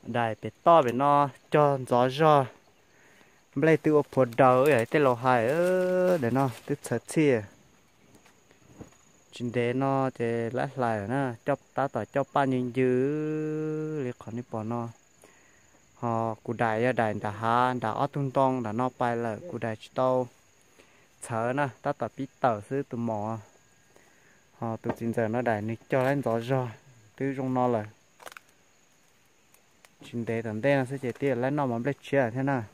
đại bé to bé nó cho gió gió bây từ phố đầu ấy tới lầu hai để nó từ thật chi chính để nó để lát lại nữa cho ta tỏi cho ba nhân dư để còn đi bỏ nó họ cụ đại đại đã ha đã ở tung tông đã nó bay là cụ đại chỉ tao chờ nè ta tỏi biết tờ sư từ mỏ họ từ chính giờ nó đại này cho lên gió gió từ trong nó là chính để tận đây là sẽ chỉ tiền lên nó mà biết chuyện thế nào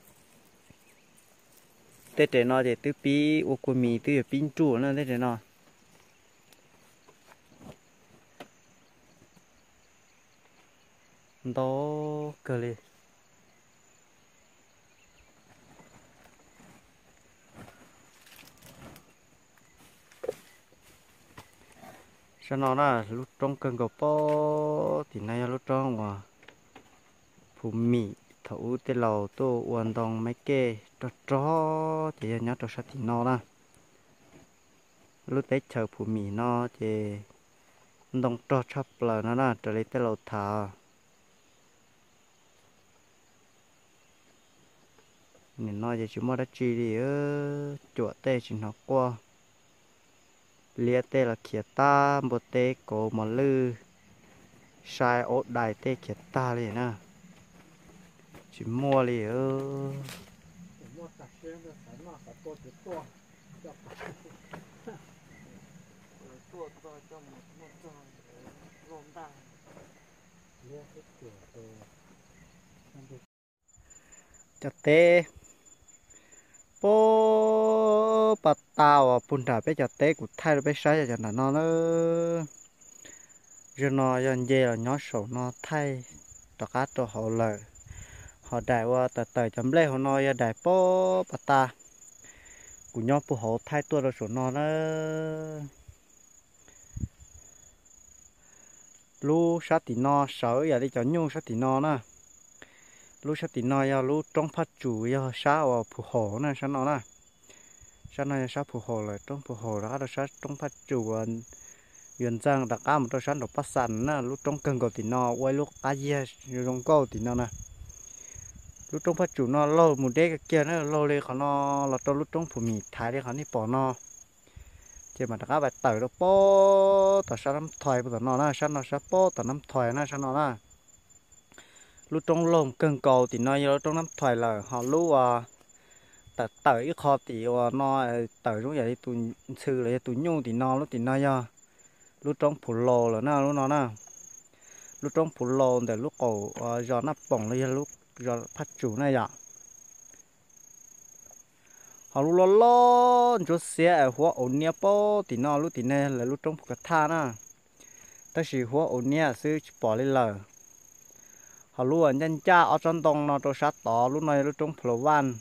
tết để nó để từ pi ô cô mì từ pin chủ nữa tết để nó đó cơ li sao nó là lúc trong cơn gạo po thì nay lúc trong mà phụ mì thấu tê lầu tô uốn đồng mấy kê cho thì nhớ cho sát thì nó là lúc tết chờ phụ mì nó thì đồng cho chắp là nó là trở lại tê lầu thả nên nói thì chúng ta đã chỉ đi ở chỗ tê chỉ nó qua lia tê là kia ta một tê cổ mà lư sai ốt đại tê kia ta liền nè chỉ mua liền cho tê bố bà tao à bún đà bé cho tê của thay bé sai cho nó nữa rồi nó dần dê là nhó sầu nó thay cho cá cho họ lời họ đại qua tờ tờ chấm lê họ nói đại bố bà ta của nhó phụ họ thay tua rồi sổ nó lu sát thì nó sợ giờ đi cho nhung sát thì nó nè lu sát thì nó ya lu trong phát chủ ya sát vào phụ họ nè sát nó nè sát nó sát phụ họ lại trong phụ họ đó là sát trong phát chủ原trang đặc cá một đôi sát nó bắt sẵn nè lu trong cơn cầu thì nó quay lúc cá dê trong câu thì nó nè lúc trong phát chủ nó lâu một đế cái kia nó lâu lênเขาnó là trong lúc trong phụ mì thái điเขานี่bỏ nó chỉ mà các bạn tỏi nó bó tỏi sao nắm thoại của nó na sao nó sao bó tỏi nắm thoại na sao nó na lúc trong lồng cơn cầu thì nó lúc trong nắm thoại là họ lúc tỏi tỏi kho thì nó tỏi lúc vậy tụi sư lại tụi nhung thì nó lúc thì nó do lúc trong phủ lò là na lúc nó na lúc trong phủ lò để lúc cầu gió nắp bỏng lên lúc gió phát chủ này vậy họ lúc lo chỗ xe ở hoa ổn nhé po thì nó lúc thì này là lúc trong cái tha na ta chỉ hoa ổn nhé sư bỏ lên lờ họ lúc ở nhân cha ở trong đông nó cho sát tỏ lúc này lúc trong phở van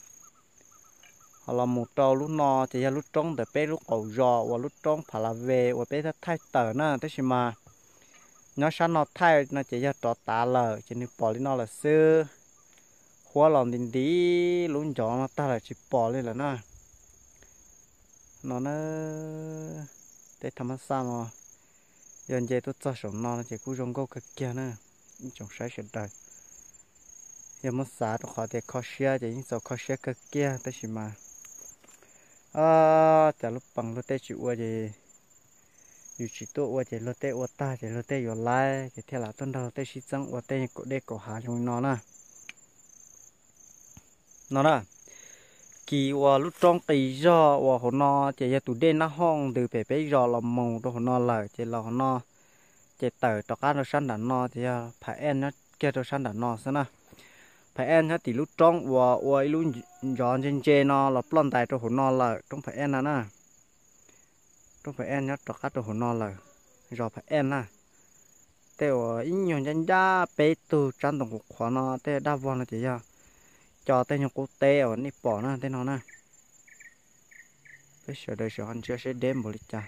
họ làm một trâu lúc nó thì lúc trong để bé lúc cầu giò và lúc trong phải là về và bé thay tờ na thế chứ mà nó sát nó thay nó chỉ cho trọ tả lờ chỉ nên bỏ lên nó là sư hoa lòng đình tí luôn chọn nó ta là chỉ bỏ lên là nó để thầm sao mà giờ vậy tôi cho sống nó chỉ cú rong câu cái kia nữa trong sai sự đời giờ mất xả tôi khỏi để khó xia chỉ những số khó xia cái kia tới chỉ mà chả lúc bằng lúc tết chịu qua gì dù chỉ tôi qua chỉ lúc tết qua ta chỉ lúc tết vừa lại chỉ theo là tuần đầu tết chỉ trắng qua tết cổ để cổ hạ trong nó nè kỳ và lúc trong kỳ do và họ nó chỉ là tụi đen nó hong từ bể bể do là mông cho họ nó lại chỉ là họ nó chỉ tờ cho cá nó săn đàn nó thì phải em nó kia cho săn đàn nó xem nè phải em nó thì lúc trong và lúc giòn trên trên nó là plon tài cho họ nó lại trong phải em nè trong phải em nó cho cá cho họ nó lại do phải em nè theo ít nhiều nhân gia bé từ trang đồng của họ nó theo đa vòn là chỉ cho tên nhau quốc tế ở nếp bỏ nó tên nó nè bây giờ đời sống chưa sẽ đếm một lít trà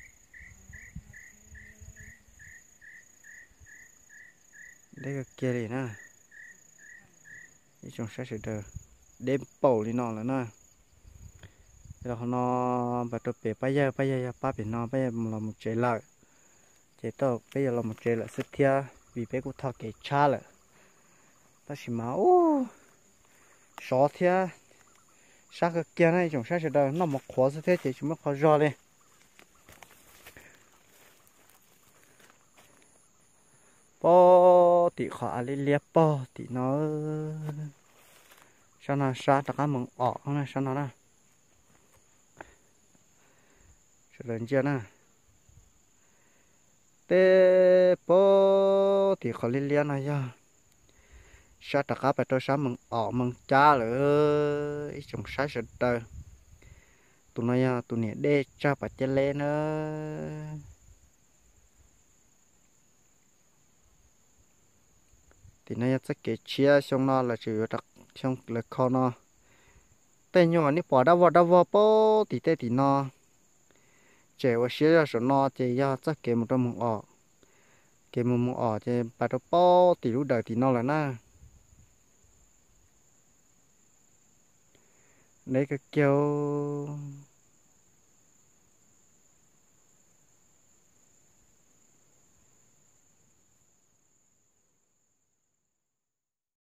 đây cái kia đi nè trong sẽ đời đếm bầu đi nó là nè rồi nó bắt đầu bé bây giờ ba bé nó bây giờ là một chế lợi chế tao bây giờ là một chế lợi sức thia vì bé cũng thọ cái cha lợi ta chỉ mà ô sọ thế sao cái kia này chúng sao sẽ đâu nó một khó thế thì chúng mới khó rõ lên po thì khó lấy liệp po thì nó sao nó sao tất cả mừng ọ này sao nó nè sẽ lên chưa nè té po thì khó lấy liệp này nha sao tất cả phải cho sao mừng ọ mừng cha rồi chúng sao sẽ đâu tụi nó tụi này đê cha phải chơi lên nữa thì nó sẽ kể chia xong nó là chỉ đặc xong là kho nó tên nhưng mà nếu bỏ đau vào bố thì tên thì nó trẻ và xía ra số nó thì do chắc kể một trăm mùng ọ kể một mùng ọ thì bắt đầu bố thì lúc đầu thì nó là na đấy cái kêu